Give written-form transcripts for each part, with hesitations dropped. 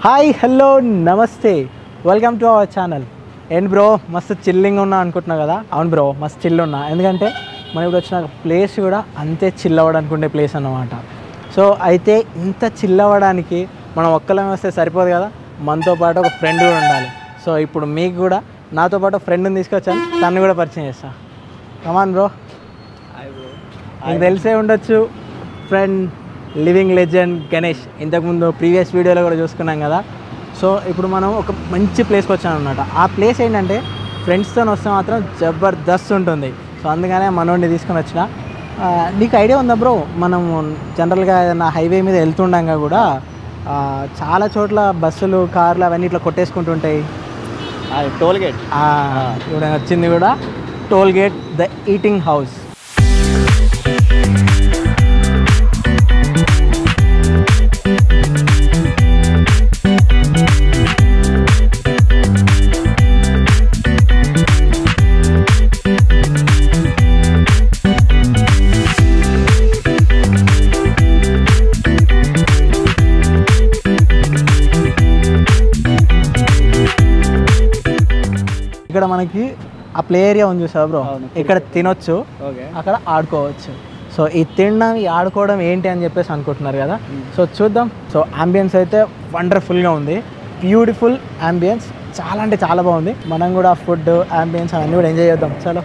Hi hello నమస్తే welcome to our channel. ఏంటి bro మస్తు చిల్లింగ్ ఉన్నా అనుకుంటున్నా కదా? అవును బ్రో, మస్తు చిల్ ఉన్నా. ఎందుకంటే మనం ఇప్పుడు వచ్చిన ప్లేస్ కూడా అంతే చిల్ అవ్వడానికి ఉండే ప్లేస్ అన్నమాట. సో అయితే ఇంత చిల్ అవ్వడానికి మనం ఒక్కళ్ళమే వస్తే సరిపోదు కదా, మనతో పాటు ఒక ఫ్రెండ్ కూడా ఉండాలి. సో ఇప్పుడు మీకు కూడా నాతో పాటు ఫ్రెండ్ని తీసుకొచ్చాను, తను కూడా పరిచయం చేస్తా. Come on bro. మీకు తెలిసే ఉండొచ్చు, ఫ్రెండ్ లివింగ్ లెజెండ్ గణేష్. ఇంతకుముందు ప్రీవియస్ వీడియోలో కూడా చూసుకున్నాం కదా. సో ఇప్పుడు మనం ఒక మంచి ప్లేస్కి వచ్చాం అనమాట. ఆ ప్లేస్ ఏంటంటే ఫ్రెండ్స్తో వస్తే మాత్రం జబర్దస్త్ ఉంటుంది. సో అందుకనే మనోడిని తీసుకొని వచ్చిన. నీకు ఐడియా ఉందా బ్రో, మనం జనరల్గా ఏదైనా హైవే మీద వెళ్తుండగా కూడా చాలా చోట్ల బస్సులు కార్లు అవన్నీ ఇట్లా కొట్టేసుకుంటుంటాయి. టోల్ గేట్ ఇప్పుడు వచ్చింది కూడా toll gate, the eating house. ఇక్కడ మనకి ఆ ప్లే ఏరియా ఉంది చూసావా బ్రో, ఇక్కడ తినొచ్చు, అక్కడ ఆడుకోవచ్చు. సో ఈ తినడం ఈ ఆడుకోవడం ఏంటి అని చెప్పేసి అనుకుంటున్నారు కదా. సో చూద్దాం. సో అంబియన్స్ అయితే వండర్ఫుల్గా ఉంది, బ్యూటిఫుల్ అంబియన్స్, చాలా అంటే చాలా బాగుంది. మనం కూడా ఫుడ్ అంబియన్స్ అవన్నీ కూడా ఎంజాయ్ చేద్దాం. చలో.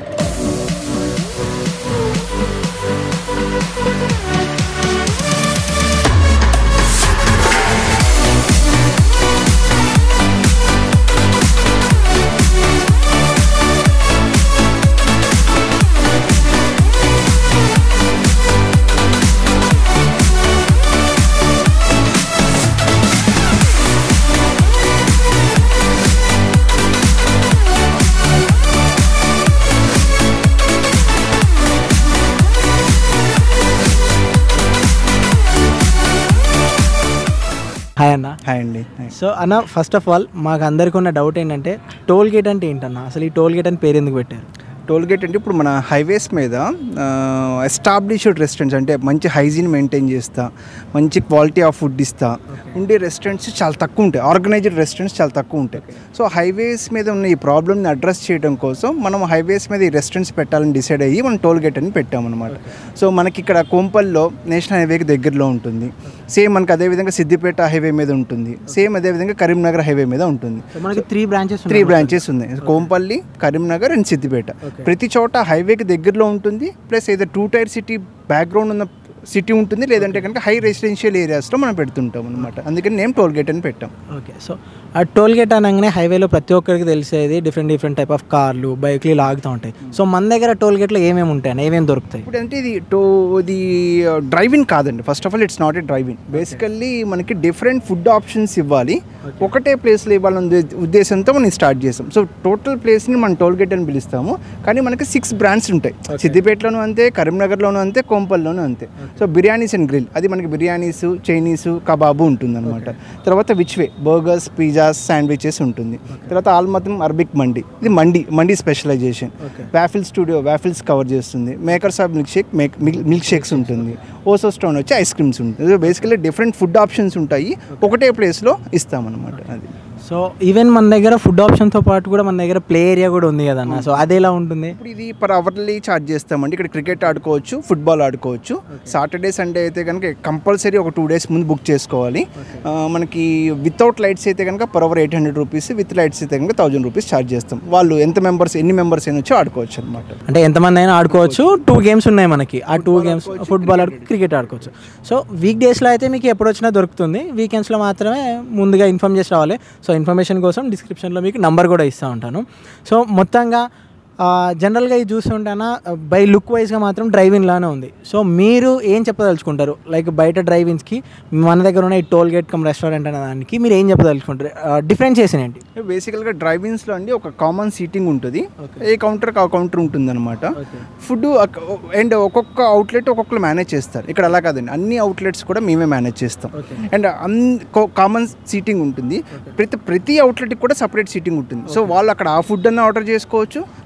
హాయ్ అన్న. హాయ్ అండి. సో అన్న, ఫస్ట్ ఆఫ్ ఆల్ మాకు అందరికీ ఉన్న డౌట్ ఏంటంటే టోల్ గేట్ అంటే ఏంటన్నా, అసలు ఈ టోల్ గేట్ అని పేరు ఎందుకు పెట్టారు? టోల్ గేట్ అంటే ఇప్పుడు మన హైవేస్ మీద ఎస్టాబ్లిష్డ్ రెస్టారెంట్స్, అంటే మంచి హైజీన్ మెయింటైన్ చేస్తా, మంచి క్వాలిటీ ఆఫ్ ఫుడ్ ఇస్తా ఉండే రెస్టారెంట్స్ చాలా తక్కువ ఉంటాయి. ఆర్గనైజ్డ్ రెస్టారెంట్స్ చాలా తక్కువ ఉంటాయి. సో హైవేస్ మీద ఉన్న ఈ ప్రాబ్లమ్ని అడ్రస్ చేయడం కోసం మనం హైవేస్ మీద ఈ రెస్టారెంట్స్ పెట్టాలని డిసైడ్ అయ్యి మనం టోల్ గేట్ అని పెట్టామన్నమాట. సో మనకి ఇక్కడ కోంపల్లో నేషనల్ హైవేకి దగ్గరలో ఉంటుంది. సేమ్ మనకి అదేవిధంగా సిద్దిపేట హైవే మీద ఉంటుంది. సేమ్ అదేవిధంగా కరీంనగర్ హైవే మీద ఉంటుంది. మనకి త్రీ బ్రాంచెస్ ఉన్నాయి, కోంపల్లి, కరీంనగర్ అండ్ సిద్దిపేట. ప్రతి చోట హైవేకి దగ్గరలో ఉంటుంది. ప్లస్ ఏదో 2 టైర్ సిటీ బ్యాక్గ్రౌండ్ ఉన్న సిటీ ఉంటుంది, లేదంటే కనుక హై రెసిడెన్షియల్ ఏరియాస్లో మనం పెడుతుంటాం అనమాట. అందుకని నేమ్ టోల్ గేట్ అని పెట్టాం. ఓకే. సో ఆ టోల్ గేట్ అనగానే హైవేలో ప్రతి ఒక్కరికి తెలిసేది డిఫరెంట్ టైప్ ఆఫ్ కార్లు, బైక్లు ఇలా ఆగుతూ ఉంటాయి. సో మన దగ్గర టోల్ గేట్లో ఏమేమి ఉంటాయి, ఏమేమి దొరుకుతాయి? ఇప్పుడు అంటే ఇది డ్రైవింగ్ కాదండి. First of all it's not a driving. Basically మనకి డిఫరెంట్ ఫుడ్ ఆప్షన్స్ ఇవ్వాలి, ఒకటే ప్లేస్లో ఇవ్వాలనే ఉద్దేశంతో మనం స్టార్ట్ చేస్తాం. సో టోటల్ ప్లేస్ని మనం టోల్ గేట్ అని పిలుస్తాము. కానీ మనకి 6 బ్రాండ్స్ ఉంటాయి. సిద్దిపేటలోనూ అంతే, కరీంనగర్లోనూ అంతే, కోంపల్లోనూ అంతే. సో బిర్యానీస్ అండ్ గ్రిల్, అది మనకి బిర్యానీస్, చైనీస్, కబాబు ఉంటుంది అనమాట. తర్వాత విచ్వే బర్గర్స్, పిజ్జాస్, శాండ్విచెస్ ఉంటుంది. తర్వాత ఆల్మతం అరబిక్ మండి, ఇది mandi specialisation. Waffle studio waffles cover చేస్తుంది. మేకర్స్ ఆఫ్ మిల్క్ షేక్స్ ఉంటుంది. ఓసో స్టోన్ వచ్చి ఐస్ క్రీమ్స్ ఉంటుంది. బేసికల్లీ డిఫరెంట్ ఫుడ్ ఆప్షన్స్ ఉంటాయి, ఒకటే ప్లేస్లో ఇస్తామన్నమాట. అది సో ఈవెన్ మన దగ్గర ఫుడ్ ఆప్షన్తో పాటు కూడా మన దగ్గర ప్లే ఏరియా కూడా ఉంది కదన్న. సో అది ఎలా ఉంటుంది? ఇప్పుడు ఇది పర్ అవర్లీ ఛార్జ్ చేస్తామండి. ఇక్కడ క్రికెట్ ఆడుకోవచ్చు, ఫుట్బాల్ ఆడుకోవచ్చు. సాటర్డే సండే అయితే కనుక కంపల్సరీ ఒక 2 days ముందు బుక్ చేసుకోవాలి. మనకి వితౌట్ లైట్స్ అయితే కనుక per hour 800 rupees, with lights అయితే కనుక 1000 రూపీస్ ఛార్జ్ చేస్తాం. వాళ్ళు ఎన్ని మెంబర్స్ అయినా వచ్చి ఆడుకోవచ్చు అనమాట. అంటే ఎంతమంది అయినా ఆడుకోవచ్చు. 2 games ఉన్నాయి మనకి. ఆ 2 games ఫుట్బాల్, క్రికెట్ ఆడుకోవచ్చు. సో వీక్ డేస్లో అయితే మీకు ఎప్పుడు వచ్చినా దొరుకుతుంది. వీకెండ్స్లో మాత్రమే ముందుగా ఇన్ఫార్మ్ చేసి రావాలి. సో ఇన్ఫర్మేషన్ కోసం డిస్క్రిప్షన్లో మీకు నంబర్ కూడా ఇస్తూ ఉంటాను. సో మొత్తంగా జనరల్గా ఇది చూస్తుంటానా బై లుక్ వైజ్గా మాత్రం డ్రైవింగ్ లానే ఉంది. సో మీరు ఏం చెప్పదలుచుకుంటారు? లైక్ బయట డ్రైవింగ్స్కి మన దగ్గర ఉన్న ఈ టోల్ గేట్ కమ్ రెస్టారెంట్ అనే దానికి మీరు ఏం చెప్పదలుచుకుంటారు? డిఫరెన్షియేషన్ ఏంటి? బేసికల్గా డ్రైవింగ్స్లో అండి ఒక కామన్ సీటింగ్ ఉంటుంది. ఏ కౌంటర్కి ఆ కౌంటర్ ఉంటుంది అనమాట. ఫుడ్ అండ్ ఒక్కొక్క అవుట్లెట్ ఒక్కొక్కరు మేనేజ్ చేస్తారు. ఇక్కడ అలా కాదండి, అన్ని అవుట్లెట్స్ కూడా మేమే మేనేజ్ చేస్తాం. అండ్ కామన్ సీటింగ్ ఉంటుంది. ప్రతి అవుట్లెట్కి కూడా సపరేట్ సీటింగ్ ఉంటుంది. సో వాళ్ళు అక్కడ ఆ ఫుడ్ అన్న ఆర్డర్ చేసుకోవచ్చు,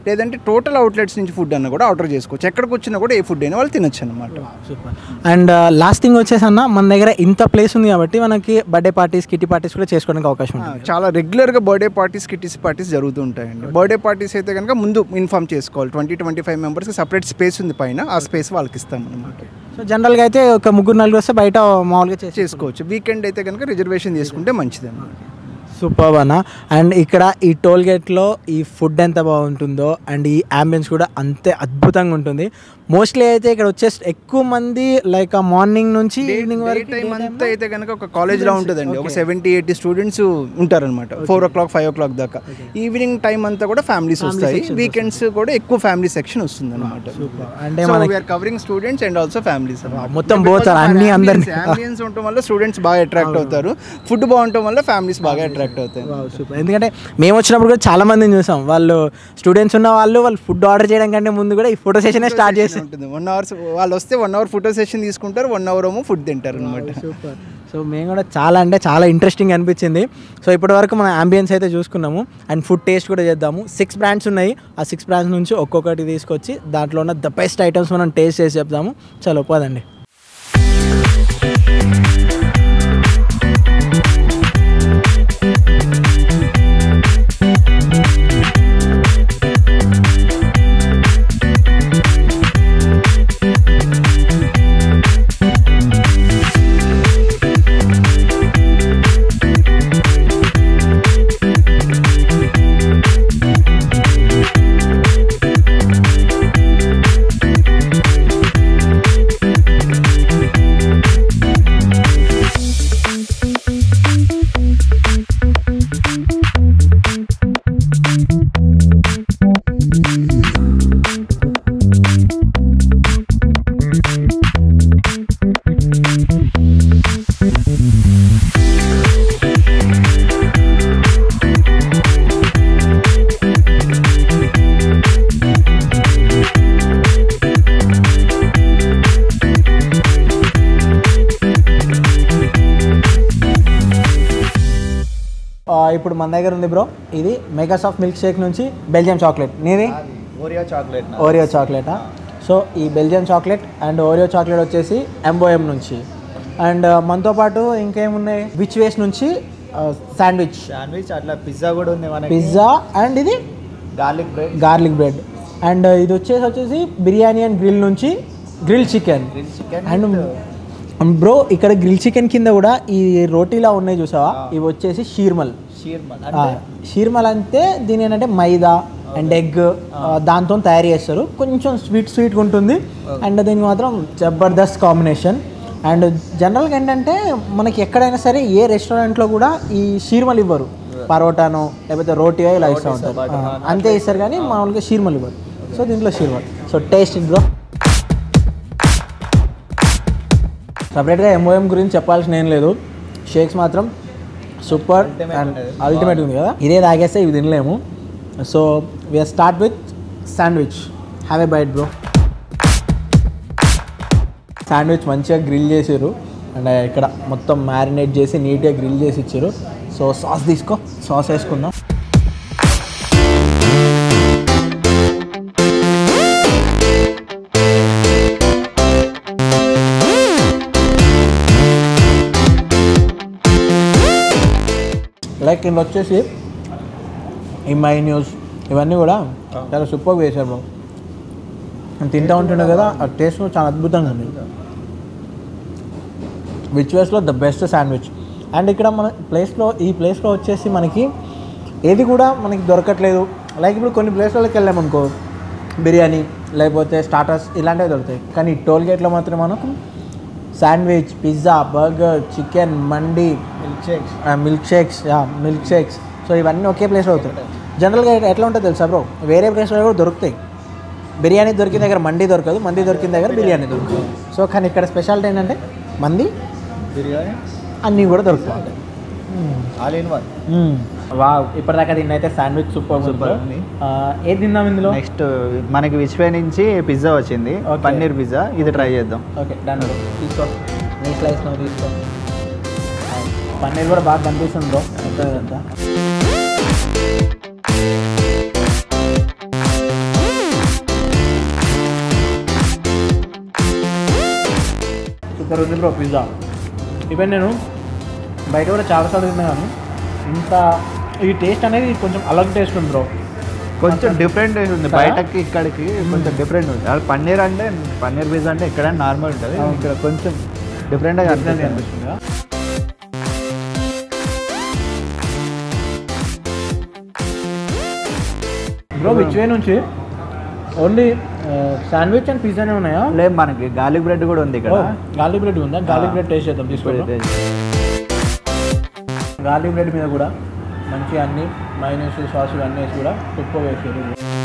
లేదంటే టోటల్ అవుట్లెట్స్ నుంచి ఫుడ్ అన్న కూడా ఆర్డర్ చేసుకోవచ్చు. ఎక్కడికి వచ్చినా కూడా ఏ ఫుడ్ అయినా వాళ్ళు తినొచ్చు అనమాట. సూపర్. అండ్ లాస్ట్ థింగ్ వచ్చేసి అన్న, మన దగ్గర ఇంత ప్లేస్ ఉంది కాబట్టి మనకి బర్త్డే పార్టీస్, కిటీ పార్టీస్ కూడా చేసుకోవడానికి అవకాశం ఉంటుంది. చాలా రెగ్యులర్గా బర్త్డే పార్టీస్, కిటీస్ పార్టీస్ జరుగుతూ ఉంటాయండి. బర్త్డే పార్టీస్ అయితే కనుక ముందు ఇన్ఫార్మ్ చేసుకోవాలి. 20-25 మెంబర్స్కి సపరేట్ స్పేస్ ఉంది పైన, ఆ స్పేస్ వాళ్ళకి ఇస్తాం అనమాట. సో జనరల్గా అయితే ఒక 3-4 వస్తే బయట మామూలుగా చేసుకోవచ్చు. వీకెండ్ అయితే కనుక రిజర్వేషన్ చేసుకుంటే మంచిది అన్నమాట. సూపర్ అన్న. అండ్ ఇక్కడ ఈ టోల్ గేట్లో ఈ ఫుడ్ ఎంత బాగుంటుందో అండ్ ఈ అంబియన్స్ కూడా అంతే అద్భుతంగా ఉంటుంది. మోస్ట్లీ అయితే ఇక్కడ వచ్చేసి ఎక్కువ మంది లైక్ మార్నింగ్ నుంచి ఈవినింగ్ వరకు టైం అంతా అయితే కనుక ఒక కాలేజ్లో ఉంటుందండి. ఒక 70-80 స్టూడెంట్స్ ఉంటారనమాట 4 o'clock 5 o'clock దాకా. ఈవినింగ్ టైం అంతా కూడా ఫ్యామిలీస్ వస్తాయి. వీకెండ్స్ కూడా ఎక్కువ ఫ్యామిలీ సెక్షన్ వస్తుంది అనమాట. అంటే we are covering students and also families మొత్తం పోతారు అన్ని అందరినీ. అంబియన్స్ ఉండటం వల్ల స్టూడెంట్స్ బాగా అట్రాక్ట్ అవుతారు, ఫుడ్ బాగుండటం వల్ల ఫ్యామిలీస్ బాగా అట్రాక్ట్ అవుతాయి. సూపర్. ఎందుకంటే మేము వచ్చినప్పుడు కూడా చాలా మందిని చూసాం, వాళ్ళు స్టూడెంట్స్ ఉన్న వాళ్ళు ఫుడ్ ఆర్డర్ చేయడం కంటే ముందు కూడా ఈ ఫోటో సెషన్ స్టార్ట్ చేసి ఉంటుంది. 1 hour వాళ్ళు వస్తే 1 hour ఫోటో సెషన్ తీసుకుంటారు, 1 hour ఏమో ఫుడ్ తింటారు అనమాట. సూపర్. సో మేము కూడా చాలా అంటే చాలా ఇంట్రెస్టింగ్ అనిపించింది. సో ఇప్పటివరకు మన అంబియన్స్ అయితే చూసుకున్నాము అండ్ ఫుడ్ టేస్ట్ కూడా చేద్దాము. 6 బ్రాండ్స్ ఉన్నాయి. ఆ 6 బ్రాండ్స్ నుంచి ఒక్కొక్కటి తీసుకొచ్చి దాంట్లో ఉన్న ద బెస్ట్ ఐటమ్స్ మనం టేస్ట్ చేసి చెప్తాము. చలో పోదండి. ఇప్పుడు మన దగ్గర ఉంది బ్రో, ఇది మైక్రోసాఫ్ట్ మిల్క్ షేక్ నుంచి బెల్జియం చాక్లెట్. నీది ఓరియో చాక్లెటా? సో ఈ Belgium chocolate and Oreo chocolate వచ్చేసి MOM నుంచి. అండ్ మనతో పాటు ఇంకేమున్నాయి, విచ్ వేస్ నుంచి శాండ్విచ్ అట్లా పిజ్జా కూడా ఉంది మనకి. పిజ్జా అండ్ ఇది గార్లిక్ బ్రెడ్. అండ్ ఇది వచ్చేసి బిర్యానీ అండ్ గ్రిల్ నుంచి గ్రిల్ చికెన్. అండ్ బ్రో ఇక్కడ గ్రిల్ చికెన్ కింద కూడా ఈ రోటీలా ఉన్నాయి చూసావా, ఇవి వచ్చేసి షీర్మల్ అంటే దీని ఏంటంటే మైదా అండ్ ఎగ్ దాంతో తయారు చేస్తారు. కొంచెం స్వీట్గా ఉంటుంది అండ్ దీనికి మాత్రం జబర్దస్త్ కాంబినేషన్. అండ్ జనరల్గా ఏంటంటే మనకి ఎక్కడైనా సరే ఏ రెస్టారెంట్లో కూడా ఈ షీర్మల్ ఇవ్వరు, పరోటానో లేకపోతే రోటీయో ఇలా ఇస్తూ ఉంటారు, అంతే ఇస్తారు కానీ మామూలుగా షీర్మల్ ఇవ్వరు. సో దీంట్లో షీర్మల్. So taste bro. సపరేట్గా MOM గురించి చెప్పాల్సిన ఏం లేదు, షేక్స్ మాత్రం సూపర్ అండ్ అల్టిమేట్ ఉంది కదా. ఇదే తాగేస్తే ఇవి తినలేము. So we are start with sandwich. Have a bite bro. Sandwich మంచిగా గ్రిల్ చేసారు అండ్ ఇక్కడ మొత్తం మ్యారినేట్ చేసి నీట్గా గ్రిల్ చేసి ఇచ్చారు. సో సాస్ తీసుకో, సాస్ వేసుకుందాం. లైక్ ఇందులో వచ్చేసి ఈ మైన్యూస్ ఇవన్నీ కూడా చాలా సూపర్గా వేసారు బ్రో. నేను తింటూ ఉంటుండే కదా, ఆ టేస్ట్ చాలా అద్భుతంగా ఉంది. విచ్ వేస్లో ద బెస్ట్ శాండ్విచ్. అండ్ ఇక్కడ మన ఈ ప్లేస్లో వచ్చేసి మనకి ఏది కూడా మనకి దొరకట్లేదు. లైక్ ఇప్పుడు కొన్ని ప్లేస్లకి వెళ్ళామనుకో బిర్యానీ లేకపోతే స్టార్టర్స్ ఇలాంటివి దొరుకుతాయి, కానీ టోల్ గేట్లో మాత్రం మనకు sandwich, pizza, burger, chicken, mandi, milk shakes so ఇవన్నీ ఒకే ప్లేస్లో అవుతాయి. జనరల్గా ఎట్లా ఉంటుంది తెలుసా బ్రో, వేరే ప్లేస్లో కూడా దొరుకుతాయి. బిర్యానీ దొరికిన దగ్గర మండి దొరకదు, మండి దొరికిన దగ్గర బిర్యానీ దొరుకుతుంది. సో కానీ ఇక్కడ స్పెషాలిటీ ఏంటంటే మంది, బిర్యానీ అన్నీ కూడా దొరుకుతాయి. All in one. వావ్, ఇప్పటిదాకా దీన్ని అయితే శాండ్విచ్ సూపర్ ఉంది. ఏది తిందాం ఇందులో? నెక్స్ట్ మనకి విశ్వే నుంచి పిజ్జా వచ్చింది, పన్నీర్ పిజ్జా. ఇది ట్రై చేద్దాం. Okay done. తీసుకో, నీ స్లైస్ నువ్వు తీసుకో. పన్నీర్ కూడా బాగా కనిపిస్తుంది బ్రో అంతా. ఉంది బ్రో పిజ్జా. ఈవెన్ నేను బయట కూడా చాలాసార్లు తిన్నా కానీ ఇంత ఈ టేస్ట్ అనేది కొంచెం అలగ్ టేస్ట్ ఉంది బ్రో. కొంచెం డిఫరెంట్ ఉంది బయటకి ఇక్కడికి కొంచెం డిఫరెంట్ ఉంది. అది పన్నీర్ అంటే పన్నీర్ పిజ్జా అంటే ఎక్కడైనా నార్మల్ ఉంటుంది, ఇక్కడ కొంచెం డిఫరెంట్గా అనిపిస్తుంది. బ్రో విచ్ వే నుంచి ఓన్లీ శాండ్విచ్ అండ్ పిజ్జానే ఉన్నాయా? లేదు, మనకి గార్లిక్ బ్రెడ్ కూడా ఉంది ఇక్కడ. గార్లిక్ బ్రెడ్ ఉందా? గార్లిక్ బ్రెడ్ టేస్ట్ చేద్దాం. తీసుకోండి. గార్లిక్ బ్రెడ్ మీద కూడా మంచి అన్ని మైనస్ సాసులు అన్నీ వేసి కూడా ఉప్పు వేసారు.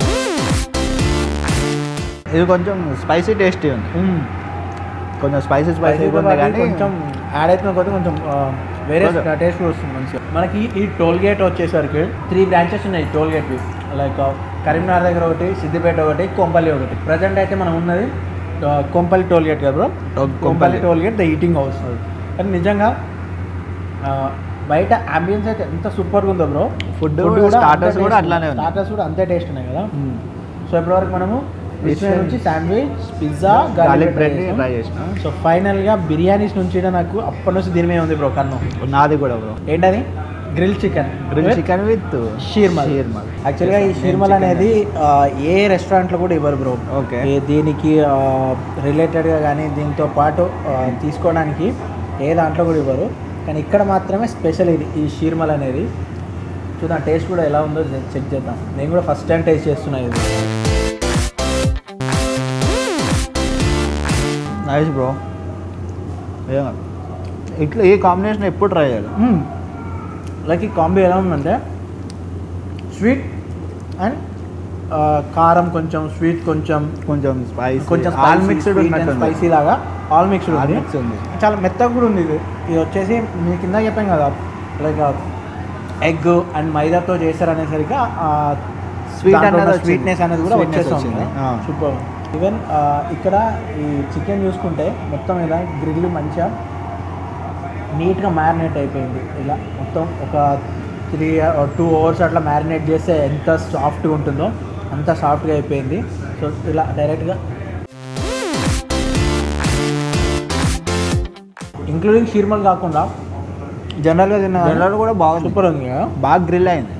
ఇది కొంచెం స్పైసీ టేస్టీ ఉంది, కొంచెం స్పైసీ ఉంది కానీ కొంచెం యాడ్ అవుతున్న కొద్ది కొంచెం వేరే టేస్ట్ కూడా వస్తుంది మంచిగా. మనకి ఈ టోల్ గేట్ వచ్చేసరికి 3 బ్రాంచెస్ ఉన్నాయి టోల్ గేట్వి. లైక్ కరీంనగర్ దగ్గర ఒకటి, సిద్దిపేట ఒకటి, కొంపల్లి ఒకటి. ప్రజెంట్ అయితే మనం ఉన్నది కొంపల్లి టోల్ గేట్ కదా bro. Kompally toll gate the eating house. కానీ నిజంగా బయట అంబియన్స్ అయితే ఎంత సూపర్గా ఉందో బ్రో. ఫుడ్ స్టార్టర్స్ కూడా అట్లానే ఉంది. స్టార్టర్స్ కూడా అంతే టేస్ట్ ఉన్నాయి కదా. సో ఇప్పటివరకు మనము నుంచి sandwich, pizza, garlic bread try చేసిన. సో ఫైనల్గా బిర్యానీస్ నుంచి నాకు అప్పటి నుంచి దీని మీద ఉంది బ్రో కన్ను. నాది కూడా బ్రో. ఏంటది? Grill chicken with sheermal. యాక్చువల్గా ఈ షీర్మల్ అనేది ఏ రెస్టారెంట్లో కూడా ఇవ్వరు బ్రో. ఓకే. దీనికి రిలేటెడ్గా కానీ దీంతో పాటు తీసుకోవడానికి ఏ దాంట్లో కూడా ఇవ్వరు, కానీ ఇక్కడ మాత్రమే స్పెషల్ ఇది ఈ షీర్మల్ అనేది. చూద్దాం టేస్ట్ కూడా ఎలా ఉందో చెక్ చేద్దాం. నేను కూడా ఫస్ట్ టైం టేస్ట్ చేస్తున్నా ఇది. Nice bro. ఇట్లా ఈ కాంబినేషన్ ఎప్పుడు ట్రై చేయాలి. లైక్ ఈ కాంబో ఎలా ఉందంటే స్వీట్ అండ్ కారం కొంచెం, స్వీట్ కొంచెం, కొంచెం ఆల్ మిక్స్డ్ ఉన్నట్టు స్పైసీ లాగా ఆల్ మిక్స్డ్ ఉంది. చాలా మెత్తగా కూడా ఉంది. ఇది వచ్చేసి మీ కింద చెప్పాను కదా లైక్ ఎగ్ అండ్ మైదాతో చేస్తారు అనేసరికి స్వీట్నెస్ అనేది కూడా వచ్చేస్తుంది. సూపర్. ఈవెన్ ఇక్కడ ఈ చికెన్ చూసుకుంటే మొత్తం ఇలా గ్రిల్ మంచిగా నీట్గా మ్యారినేట్ అయిపోయింది. ఇలా మొత్తం ఒక 2 hours అట్లా మ్యారినేట్ చేస్తే ఎంత సాఫ్ట్గా ఉంటుందో అంత సాఫ్ట్గా అయిపోయింది. సో ఇలా డైరెక్ట్గా ఇంక్లూడింగ్ షీర్మల్ కాకుండా జనరల్గా జనరల్ కూడా బాగా సూపర్ ఉంది కదా, బాగా గ్రిల్ అయింది.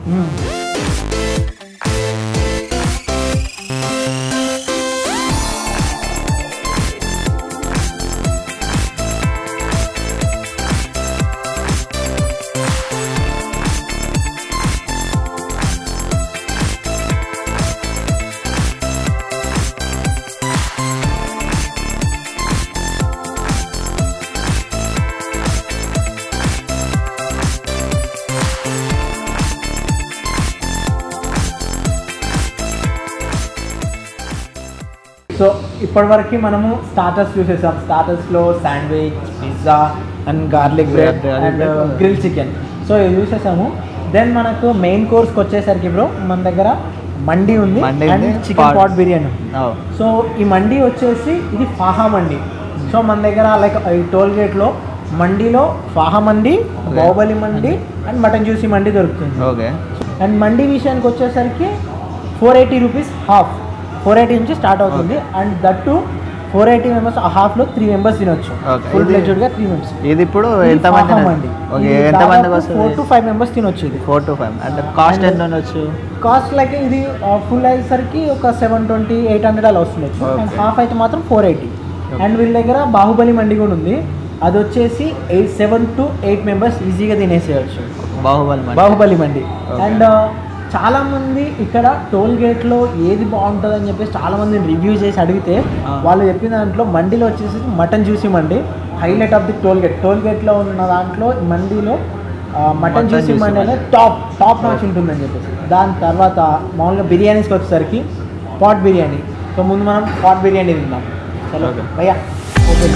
సో ఇప్పటివరకు మనము స్టార్టర్స్ చూసేసాం. స్టార్టర్స్లో sandwich, pizza and garlic bread and grill chicken. So ఇవి చూసేసాము. దెన్ మనకు మెయిన్ కోర్స్కి వచ్చేసరికి బ్రో మన దగ్గర మండి ఉంది and chicken pot biryani. So ఈ మండి వచ్చేసి ఇది ఫాహా మండి. సో మన దగ్గర లైక్ ఈ టోల్ గేట్లో మండిలో ఫాహా mandi, Baahubali mandi and mutton juicy mandi దొరుకుతుంది. ఓకే. అండ్ మండి విషయానికి వచ్చేసరికి 480 రూపీస్ హాఫ్. 480 నుంచి స్టార్ట్ అవుతుంది. అండ్ దట్టు 480 మెంబర్స్ హాఫ్లో 3 members తినొచ్చు. ఫుల్ ప్లేటెడ్గా 3 members. ఇది ఇప్పుడు ఎంతమంది మండి? ఎంతమంది 4 to 5 members తినొచ్చు. ఇది 4 to 5. అంటే కాస్ట్ ఎంత ఉండొచ్చు? కాస్ట్ లైక్ ఇది ఫుల్ అయ్యేసరికి ఒక 720-800 అలా వస్తుండొచ్చు. అండ్ హాఫ్ అయితే మాత్రం 480. అండ్ వీళ్ళ దగ్గర బాహుబలి మండి కూడా ఉంది. అది వచ్చేసి 7 to 8 members ఈజీగా తినేసేయచ్చు. బాహుబలి మండి. అండ్ చాలామంది ఇక్కడ టోల్ గేట్లో ఏది బాగుంటుంది అని చెప్పేసి చాలామంది రివ్యూ చేసి అడిగితే వాళ్ళు చెప్పిన దాంట్లో మండిలో వచ్చేసి mutton juicy mandi highlight of the toll gate. Toll గేట్లో ఉన్న దాంట్లో మండిలో మటన్ జ్యూసీ మండి అనేది టాప్ నాచ్ ఉంటుందని చెప్పేసి. దాని తర్వాత మామూలుగా బిర్యానీస్కి వచ్చేసరికి పాట్ బిర్యానీ. సో ముందు మనం పాట్ బిర్యానీ తిందాం. చలో భయ్యా ఓకే.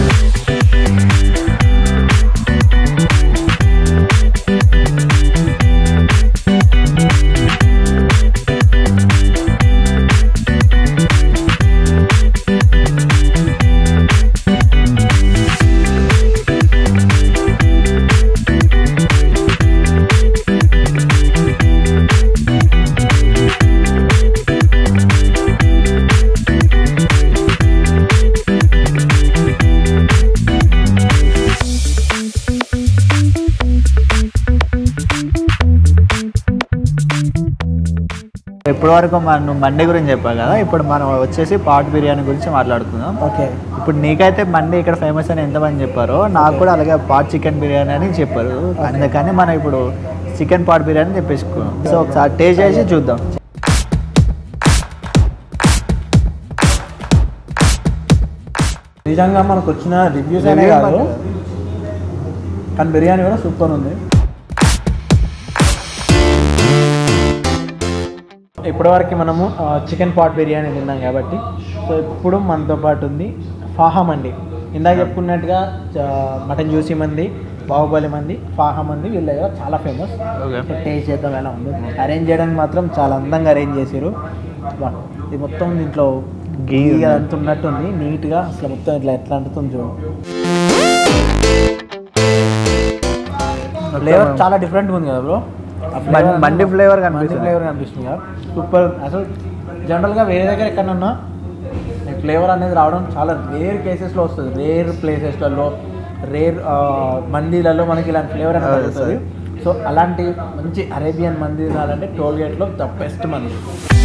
ఇప్పటి వరకు మనం మండి గురించి చెప్పాం కదా, ఇప్పుడు మనం వచ్చేసి పాట్ బిర్యానీ గురించి మాట్లాడుకుందాం. ఓకే. ఇప్పుడు నీకైతే మండి ఇక్కడ ఫేమస్ అని ఎంతమంది చెప్పారో, నాకు కూడా అలాగే పాట్ చికెన్ బిర్యానీ అని చెప్పారు. అందుకని మనం ఇప్పుడు చికెన్ పాట్ బిర్యానీ తెప్పించుకున్నాం. సో ఒకసారి టేస్ట్ చేసి చూద్దాం. నిజంగా మనకు వచ్చిన రివ్యూస్ అనే కాదు, కానీ బిర్యానీ కూడా సూపర్ ఉంది. ఇప్పటివరకు మనము చికెన్ పాట్ బిర్యానీ తిన్నాం కాబట్టి, సో ఇప్పుడు మనతో పాటు ఉంది ఫాహా మండి. ఇందాక చెప్పుకున్నట్టుగా మటన్ జ్యూసీ మంది, బాహుబలి మంది, ఫాహా మంది వీళ్ళ దగ్గర చాలా ఫేమస్. టేస్ట్ చేద్దాం ఎలా ఉంది. అరేంజ్ చేయడానికి మాత్రం చాలా అందంగా అరేంజ్ చేసారు. ఇది మొత్తం దీంట్లో గీ అంత ఉన్నట్టుంది, నీట్గా అసలు మొత్తం ఇట్లా ఎట్లా అంటుంది చూడు. ఫ్లేవర్ చాలా డిఫరెంట్గా ఉంది కదా బ్రో. మండి ఫ్లేవర్ కనిపిస్తుంది కదా, సూపర్. అసలు జనరల్గా వేరే దగ్గర ఎక్కడన్నా ఈ ఫ్లేవర్ అనేది రావడం చాలా రేర్ కేసెస్లో వస్తుంది. రేర్ ప్లేసెస్లలో, రేర్ మండీలలో మనకి ఇలాంటి ఫ్లేవర్ అనేది వస్తుంది. సో అలాంటి మంచి అరేబియన్ మంది తినాలంటే టోల్ గేట్లో ద బెస్ట్ మంది.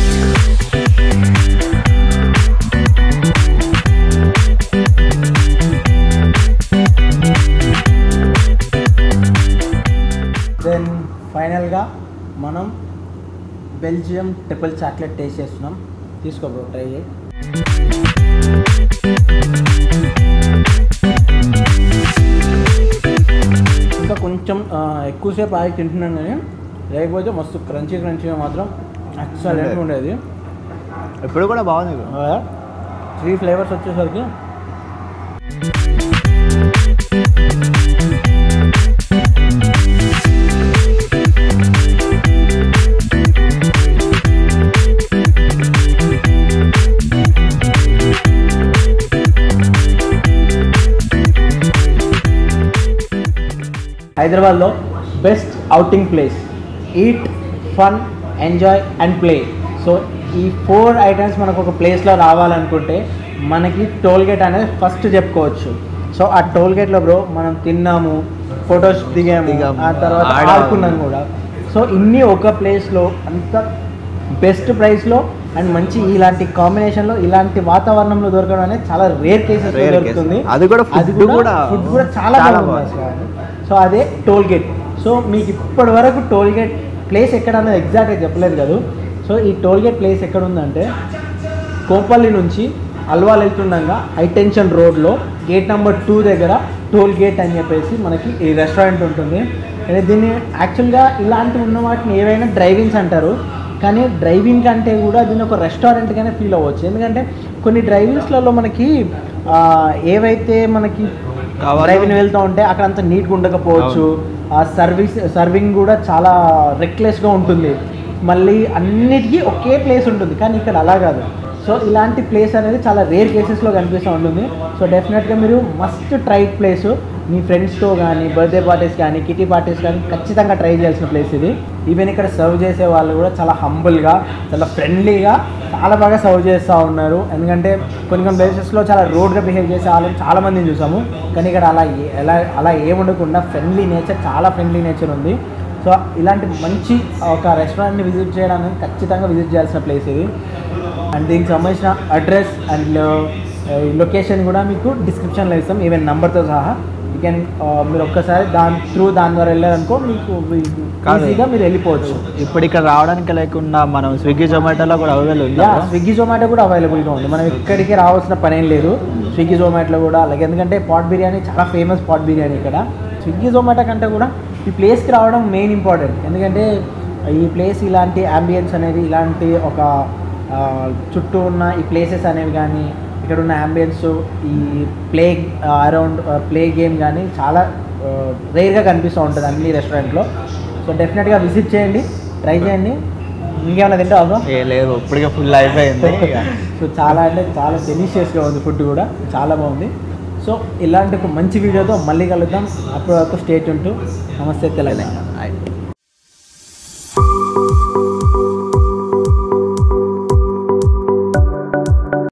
దెన్ ఫైనల్గా మనం బెల్జియం ట్రిపుల్ చాక్లెట్ టేస్ట్ చేస్తున్నాం. తీసుకో బ్రో, ట్రై చేయి. ఇంకా కొంచెం ఎక్కువసేపు ఆగి తింటున్నాను కానీ, లేకపోతే మస్తు క్రంచీగా మాత్రం ఎక్సలెంట్గా ఉండేది. ఇప్పుడు కూడా బాగుంది. 3 ఫ్లేవర్స్ వచ్చేసరికి హైదరాబాద్లో best outing place, eat, fun, enjoy and play. So ఈ 4 ఐటమ్స్ మనకు ఒక ప్లేస్లో రావాలనుకుంటే మనకి టోల్ గేట్ అనేది ఫస్ట్ చెప్పుకోవచ్చు. సో ఆ టోల్ గేట్లో బ్రో మనం తిన్నాము, ఫొటోస్ దిగాము, ఆ తర్వాత ఆడుకున్నాం కూడా. సో ఇన్ని ఒక ప్లేస్లో అంత బెస్ట్ ప్రైస్లో అండ్ మంచి ఇలాంటి కాంబినేషన్లో ఇలాంటి వాతావరణంలో దొరకడం అనేది చాలా రేర్ కేసెస్ దొరుకుతుంది. అది కూడా ఫుడ్ కూడా చాలా బాగుంది. సో అదే టోల్ గేట్. సో మీకు ఇప్పటి వరకు టోల్ గేట్ ప్లేస్ ఎక్కడ అనేది ఎగ్జాక్ట్గా చెప్పలేదు కదా. సో ఈ టోల్ గేట్ ప్లేస్ ఎక్కడ ఉందంటే కోపల్లి నుంచి అల్వాల్ వెళ్తుండగా హైటెన్షన్ రోడ్లో గేట్ నెంబర్ 2 దగ్గర టోల్ గేట్ అని చెప్పేసి మనకి ఈ రెస్టారెంట్ ఉంటుంది. దీన్ని యాక్చువల్గా ఇలాంటివి ఉన్న వాటిని ఏవైనా డ్రైవింగ్స్ అంటారు, కానీ డ్రైవింగ్ కంటే కూడా దీన్ని ఒక రెస్టారెంట్గానే ఫీల్ అవ్వచ్చు. ఎందుకంటే కొన్ని డ్రైవింగ్స్లలో మనకి ఏవైతే మనకి డ్రైవింగ్ వెళ్తూ ఉంటే అక్కడ అంత నీట్గా ఉండకపోవచ్చు. ఆ సర్వింగ్ కూడా చాలా రెక్లెస్గా ఉంటుంది. మళ్ళీ అన్నిటికీ ఒకే ప్లేస్ ఉంటుంది, కానీ ఇక్కడ అలా కాదు. సో ఇలాంటి ప్లేస్ అనేది చాలా రేర్ కేసెస్లో కనిపిస్తూ ఉంటుంది. సో డెఫినెట్గా మీరు మస్ట్ ట్రై ప్లేసు. మీ ఫ్రెండ్స్తో కానీ, బర్త్డే పార్టీస్ కానీ, కిటీ పార్టీస్ కానీ ఖచ్చితంగా ట్రై చేయాల్సిన ప్లేస్ ఇది. ఈవెన్ ఇక్కడ సర్వ్ చేసే వాళ్ళు కూడా చాలా హంబుల్గా, చాలా ఫ్రెండ్లీగా, చాలా బాగా సర్వ్ చేస్తూ ఉన్నారు. ఎందుకంటే కొన్ని ప్లేసెస్లో చాలా రూడ్గా బిహేవ్ చేసే వాళ్ళని చాలామందిని చూసాము, కానీ ఇక్కడ అలా ఏముండకుండా ఫ్రెండ్లీ నేచర్, చాలా ఫ్రెండ్లీ నేచర్ ఉంది. సో ఇలాంటి మంచి ఒక రెస్టారెంట్ని విజిట్ చేయడానికి ఖచ్చితంగా విజిట్ చేయాల్సిన ప్లేస్ ఇది. అండ్ దీనికి సంబంధించిన అడ్రస్ అండ్ లొకేషన్ కూడా మీకు డిస్క్రిప్షన్లో ఇస్తాం, ఈవెన్ నెంబర్తో సహా. యూ కెన్ మీరు ఒక్కసారి దాని ద్వారా వెళ్ళారనుకో మీకు ఈజీగా మీరు వెళ్ళిపోవచ్చు. ఇప్పుడు ఇక్కడ రావడానికి లేకుండా మనం స్విగ్గీ జొమాటోలో కూడా అవైలబుల్ ఉంది. స్విగ్గీ జొమాటో కూడా అవైలబుల్గా ఉంది. మనం ఇక్కడికి రావాల్సిన పనేం లేదు. స్విగ్గీ జొమాటోలో కూడా అలాగే, ఎందుకంటే పాట్ బిర్యానీ చాలా ఫేమస్ పాట్ బిర్యానీ ఇక్కడ. స్విగ్గీ జొమాటో కంటే కూడా ఈ ప్లేస్కి రావడం మెయిన్ ఇంపార్టెంట్. ఎందుకంటే ఈ ప్లేస్ ఇలాంటి అంబియన్స్ అనేది, ఇలాంటి ఒక చుట్టూ ఉన్న ఈ ప్లేసెస్ అనేవి కానీ, ఇక్కడ ఉన్న అంబియన్స్, ఈ ప్లే గేమ్ కానీ చాలా రేర్గా కనిపిస్తూ ఉంటుంది అన్ని రెస్టారెంట్లో. సో డెఫినెట్గా విజిట్ చేయండి, ట్రై చేయండి. ఇంకేమైనా తింటావా? లేదు, ఇప్పటికే ఫుల్ అయిపోయింది. సో చాలా అంటే చాలా డెలిషియస్గా ఉంది, ఫుడ్ కూడా చాలా బాగుంది. సో ఇలాంటి ఒక మంచి వీడియోతో మళ్ళీ కలుద్దాం. అప్పటి వరకు స్టే ట్యూన్ టు నమస్తే తెలంగాణ.